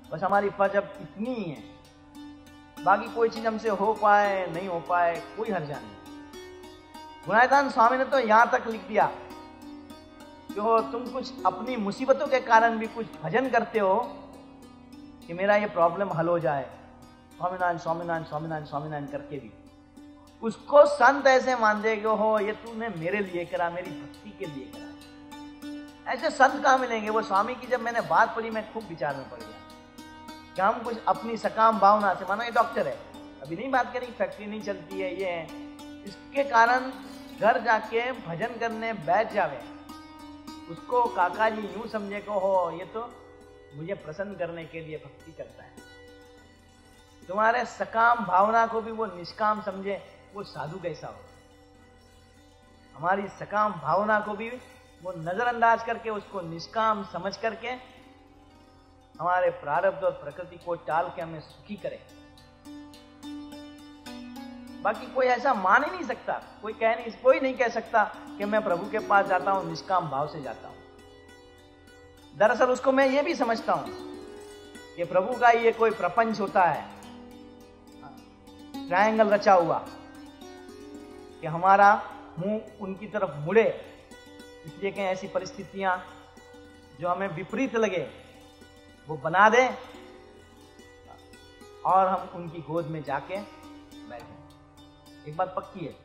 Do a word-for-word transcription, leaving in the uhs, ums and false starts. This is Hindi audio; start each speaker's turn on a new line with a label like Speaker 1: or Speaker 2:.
Speaker 1: बस हमारी फर्ज अब इतनी ही है, बाकी कोई चीज हमसे हो पाए नहीं हो पाए कोई हर्जा नहीं। गुणायतान स्वामी ने तो यहां तक लिख दिया कि हो तुम कुछ अपनी मुसीबतों के कारण भी कुछ भजन करते हो कि मेरा ये प्रॉब्लम हल हो जाए, स्वामीनारायण स्वामीनारायण स्वामीनारायण स्वामीनारायण करके भी उसको संत ऐसे मान दे कि हो ये तूने मेरे लिए करा, मेरी भक्ति के लिए करा। ऐसे संत कहां मिलेंगे? वो स्वामी की जब मैंने बात पढ़ी मैं खूब विचार में पड़ गया कि हम कुछ अपनी सकाम भावना से, मानो ये डॉक्टर है, अभी नहीं बात करें फैक्ट्री नहीं चलती है ये है, इसके कारण घर जाके भजन करने बैठ जावे, उसको काका जी यूं समझे को हो ये तो मुझे प्रसन्न करने के लिए भक्ति करता है। तुम्हारे सकाम भावना को भी वो निष्काम समझे, वो साधु कैसा हो? हमारी सकाम भावना को भी वो नजरअंदाज करके उसको निष्काम समझ करके हमारे प्रारब्ध और प्रकृति को टाल के हमें सुखी करे। बाकी कोई ऐसा मान ही नहीं सकता, कोई कह नहीं कोई नहीं कह सकता कि मैं प्रभु के पास जाता हूं निष्काम भाव से जाता हूं। दरअसल उसको मैं ये भी समझता हूं कि प्रभु का ये कोई प्रपंच होता है, ट्रायंगल रचा हुआ, कि हमारा मुंह उनकी तरफ मुड़े, इसलिए कहीं ऐसी परिस्थितियां जो हमें विपरीत लगे वो बना दे और हम उनकी गोद में जाके बैठे। एक बात पक्की है,